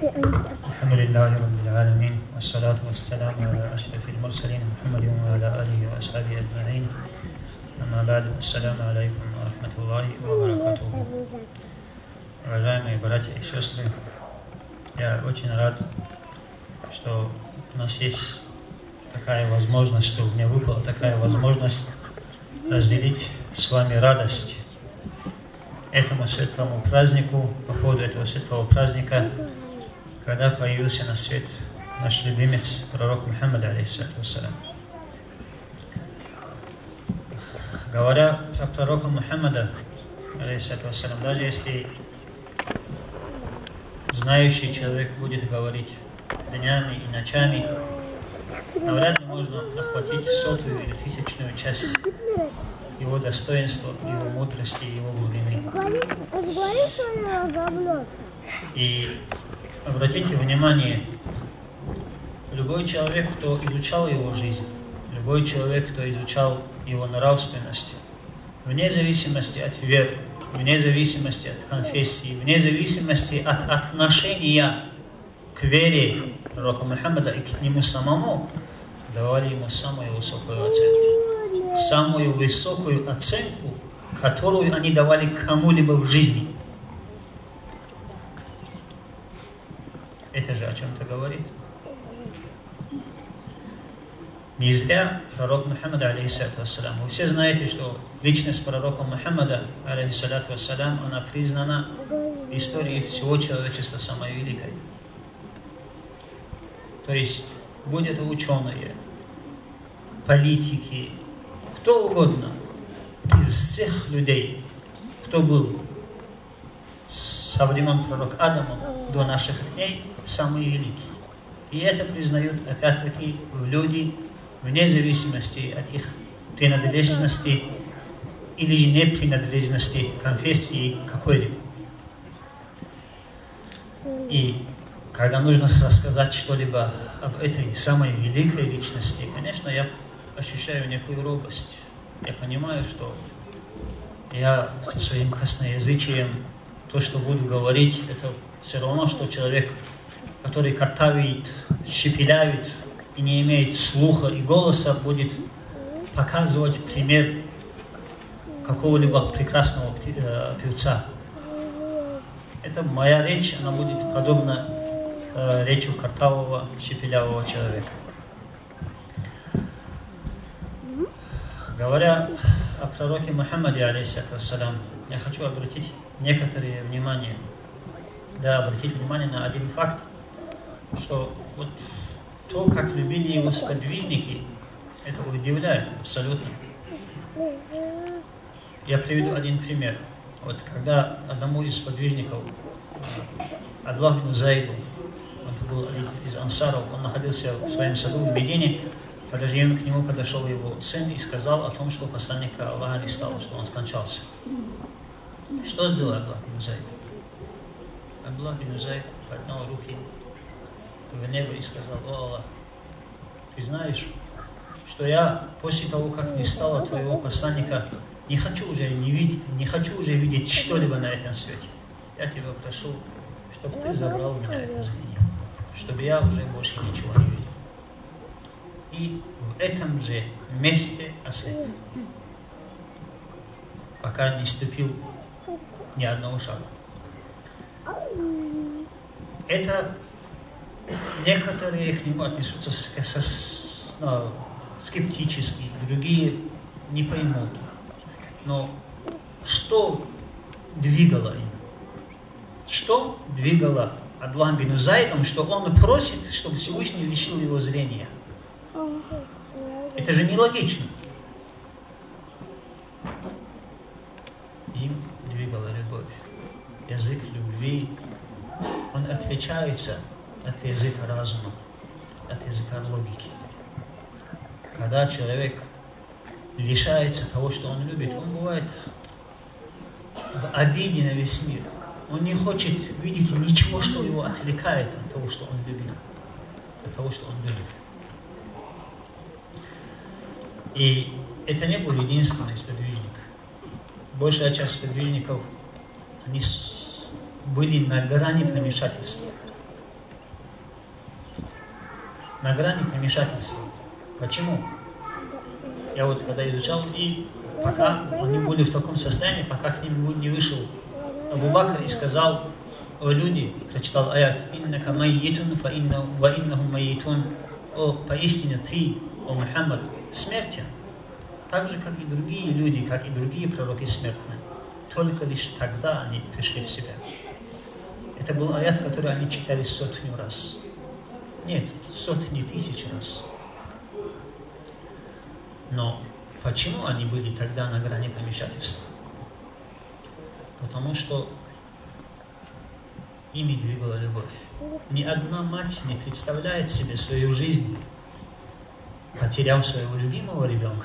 الحمد لله رب العالمين والصلاة والسلام على أشرف المرسلين محمد وعلى آله وأصحابه أجمعين. أما بعد, السلام алейкум ва рахматуллахи ва баракатуху. Уважаемые братья и сестры, я очень рад, что у нас есть такая возможность, что мне выпала такая возможность разделить с вами радость этому светлому празднику, по поводу этого светлого праздника, когда появился на свет наш любимец, пророк Мухаммад, алейхиссалям. Говоря про пророка Мухаммада, алейхиссалям, даже если знающий человек будет говорить днями и ночами, навряд ли можно охватить 100-ю или 1000-ю часть его достоинства, его мудрости, его глубины. И обратите внимание, любой человек, кто изучал его жизнь, любой человек, кто изучал его нравственность, вне зависимости от веры, вне зависимости от конфессии, вне зависимости от отношения к вере пророка Мухаммада и к нему самому, давали ему самую высокую оценку. Самую высокую оценку, которую они давали кому-либо в жизни. Это же о чем-то говорит. Не зря пророк Мухаммад, алейхиссалям, вы все знаете, что личность пророка Мухаммада, алейхиссалям, она признана в истории всего человечества самой великой. То есть, будь это ученые, политики, кто угодно из всех людей, кто был со времен пророка Адама до наших дней, самый великий. И это признают, опять-таки, люди, вне зависимости от их принадлежности или же не принадлежности конфессии какой-либо. И когда нужно рассказать что-либо об этой самой великой личности, конечно, я ощущаю некую робость. Я понимаю, что я со своим косноязычием, то, что буду говорить, это все равно, что человек, который картавит, щепелявит и не имеет слуха и голоса, будет показывать пример какого-либо прекрасного певца. Это моя речь, она будет подобна речи картавого, щепелявого человека. Говоря о пророке Мухаммаде, алейхиссалям, я хочу обратить некоторое внимание. Да, обратить внимание на один факт, что вот то, как любили его сподвижники, это удивляет абсолютно. Я приведу один пример. Вот когда одному из сподвижников, Абдуллах бин Зайду, он был один из ансаров, он находился в своем саду в Медине, когда же к нему подошел его сын и сказал о том, что посланника Аллаха не стало, что он скончался. Что сделал Абдуллах бин Зайд? Абдуллах бин Зайд поднял руки в небо и сказал: «О Аллах, ты знаешь, что я после того, как не стало твоего посланника, не хочу уже видеть что-либо на этом свете. Я тебя прошу, чтобы ты забрал меня это зрение, чтобы я уже больше ничего не видел». И в этом же месте ослеп, пока не ступил ни одного шага. Это некоторые к нему отнесутся скептически, другие не поймут. Но что двигало им? Что двигало Абдуллахом бин Зайдом, что он просит, чтобы Всевышний лишил его зрения? Это же нелогично. Им двигала любовь. Язык любви, он отличается от языка разума, от языка логики. Когда человек лишается того, что он любит, он бывает в обиде на весь мир. Он не хочет видеть ничего, что его отвлекает от того, что он любит. От того, что он любит. И это не был единственный сподвижник. Большая часть сподвижников, они были на грани помешательства. на грани помешательства. Почему? Я вот когда изучал, и пока они были в таком состоянии, пока к ним не вышел Абу Бакр и сказал: «О люди», прочитал аят: «Иннака майитун, ва иннахум майитун». О, поистине ты, о Мухаммад, смертен, так же, как и другие люди, как и другие пророки смертны. Только лишь тогда они пришли в себя. Это был аят, который они читали 100 раз. Нет, 100 тысяч раз. Но почему они были тогда на грани помешательства? Потому что ими двигала любовь. Ни одна мать не представляет себе свою жизнь, потеряв своего любимого ребенка.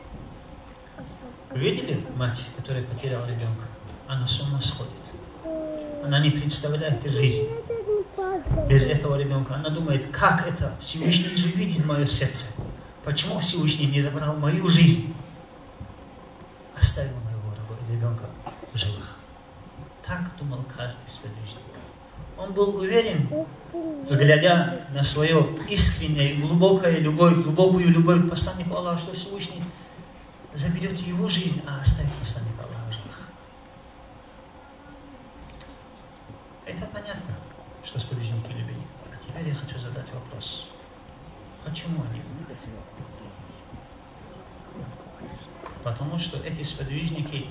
Вы видели мать, которая потеряла ребенка? Она с ума сходит. Она не представляет жизнь без этого ребенка. Она думает: как это? Всевышний же видит мое сердце. Почему Всевышний не забрал мою жизнь? Оставил моего ребенка в живых. Так думал каждый сподвижник. Он был уверен, глядя на свою искреннюю, глубокую любовь к посланнику Аллаха, что Всевышний заберет его жизнь, а оставит посланника Аллаха в живых. Это понятно, что сподвижники любили. А теперь я хочу задать вопрос. Почему они любят? Потому что эти сподвижники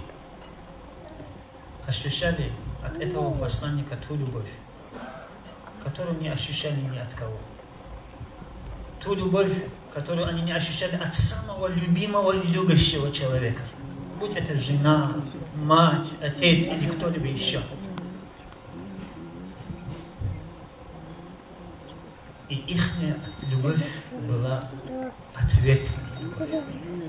ощущали от этого посланника ту любовь, которую не ощущали ни от кого. Ту любовь, которую они не ощущали от самого любимого и любящего человека. Будь это жена, мать, отец или кто-либо еще. И их любовь была ответной.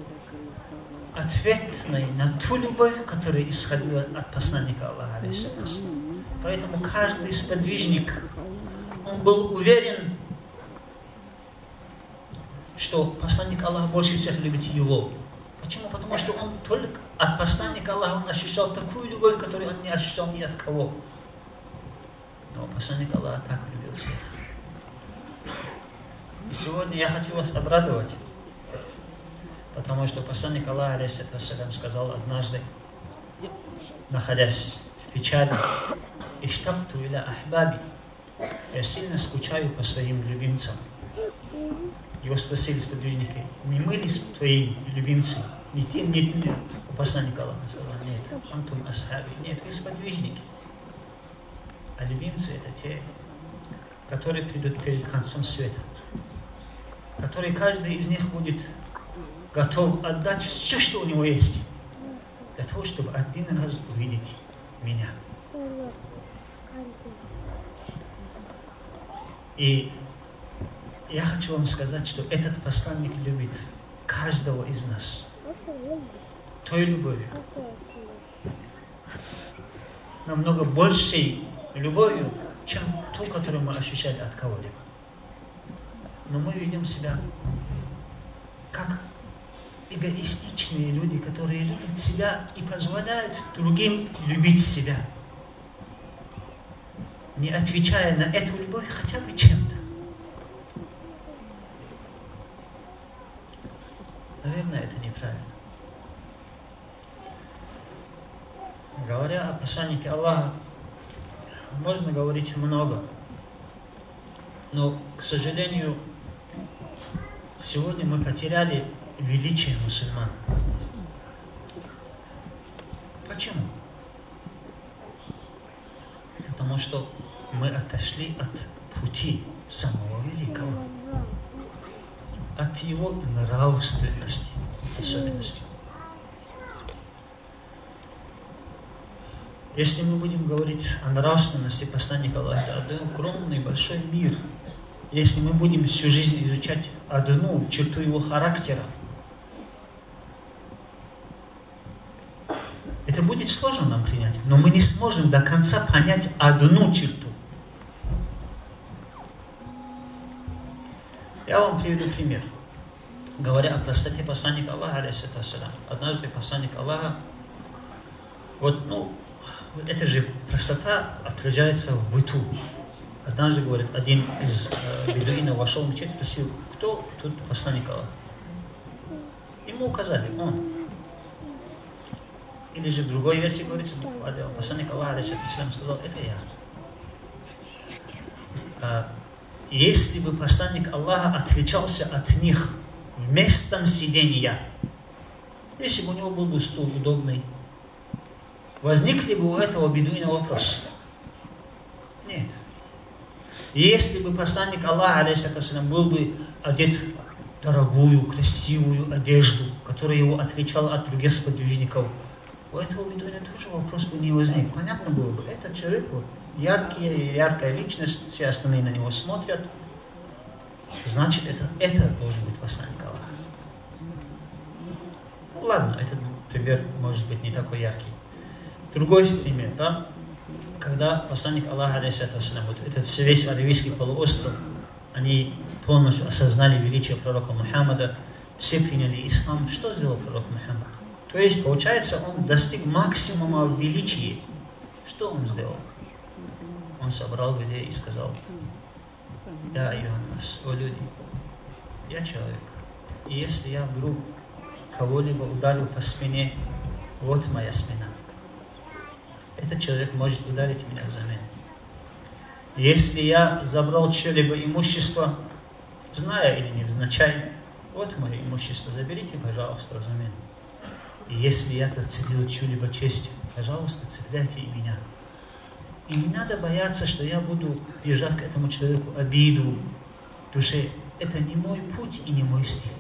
Ответной на ту любовь, которая исходила от посланника Аллаха. Поэтому каждый сподвижник, он был уверен, что посланник Аллаха больше всех любит его. Почему? Потому что он только от посланника Аллаха он ощущал такую любовь, которую он не ощущал ни от кого. Но посланник Аллаха так любил всех. И сегодня я хочу вас обрадовать, потому что посланник Аллаха, алейхиссалям, сказал однажды, находясь в печали: «Иштакту иля ахбаби». Я сильно скучаю по своим любимцам. Его спросили сподвижники: не мы ли твои любимцы? Не ты, не ты. Посланник Аллаха сказал: нет, антум асхаби. Нет, вы сподвижники. А любимцы — это те, которые придут перед концом света, которые каждый из них будет готов отдать все, что у него есть, для того, чтобы один раз увидеть меня. И я хочу вам сказать, что этот посланник любит каждого из нас той любовью, намного большей любовью, чем ту, которую мы ощущали от кого-либо. Но мы ведем себя как эгоистичные люди, которые любят себя и позволяют другим любить себя, не отвечая на эту любовь хотя бы чем-то. Наверное, это неправильно. Говоря о посланнике Аллаха, можно говорить много, но, к сожалению, сегодня мы потеряли величие мусульман. Почему? Потому что мы отошли от пути самого великого, от его нравственности, особенностей. Если мы будем говорить о нравственности посланника Аллаха, это огромный большой мир. Если мы будем всю жизнь изучать одну черту его характера, это будет сложно нам принять, но мы не сможем до конца понять одну черту. Я вам приведу пример. Говоря о простоте посланника Аллаха, алейхиссалям, однажды посланник Аллаха, это же простота отражается в быту. Однажды, говорит, один из бедуинов вошел в мечеть, спросил, кто тут посланник Аллаха? Ему указали, он. Или же в другой версии говорится, посланник Аллаха, алейхиссалям, сказал, это я. Если бы посланник Аллаха отличался от них в местном сиденья, если бы у него был бы стул удобный, возникли бы у этого бедуина вопросы? Нет. Если бы посланник Аллаха, алейхиссалям, был бы одет в дорогую, красивую одежду, которая его отличала от других сподвижников, у этого бедуина тоже вопрос бы не возник. Понятно было бы, этот человек вот, яркая личность, все остальные на него смотрят, значит, это должен быть посланник Аллаха. Ну, ладно, этот пример может быть не такой яркий. Другой пример, да? Когда посланник Аллаха, алейхиссалям, вот этот весь Аравийский полуостров, они полностью осознали величие пророка Мухаммада, все приняли ислам. Что сделал пророк Мухаммад? То есть, получается, он достиг максимума в величии. Что он сделал? Он собрал людей и сказал, «Я Иоаннас, о люди, я человек, и если я вдруг кого-либо ударил по спине, вот моя спина. Этот человек может ударить меня взамен. Если я забрал чье-либо имущество, зная или невзначай, вот мое имущество, заберите, пожалуйста, взамен. И если я зацепил чью-либо честь, пожалуйста, цепляйте и меня. И не надо бояться, что я буду держать к этому человеку обиду в душе. Это не мой путь и не мой стиль».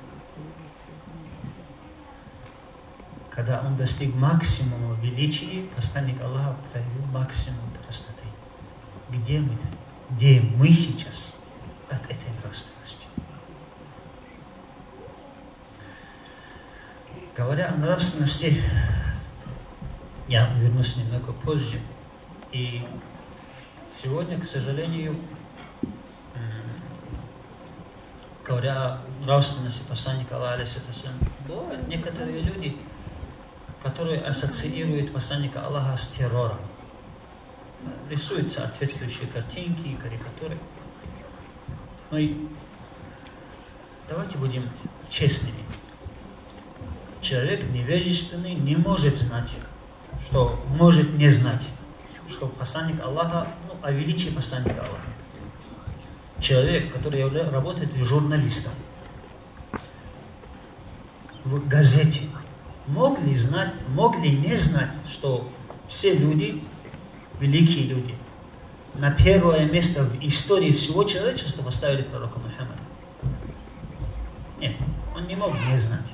Когда он достиг максимума величия, посланник Аллаха проявил максимум простоты. Где мы сейчас от этой нравственности? Говоря о нравственности, я вернусь немного позже. И сегодня, к сожалению, говоря о нравственности посланника Аллаха, алейхиссалям, бывают некоторые люди, которые ассоциируют посланника Аллаха с террором. Рисуют соответствующие картинки и карикатуры. Но и давайте будем честными. Человек невежественный не может знать, что может не знать, что посланник Аллаха, о величии посланника Аллаха. Человек, который работает журналистом в газете, мог ли не знать, что все люди, великие люди, на первое место в истории всего человечества поставили пророка Мухаммада? Нет, он не мог не знать.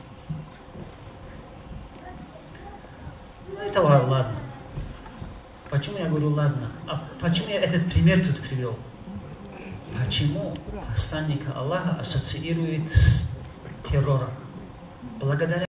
Ну, это ладно. Почему я говорю ладно? А почему я этот пример тут привел? Почему посланника Аллаха ассоциирует с террором? Благодаря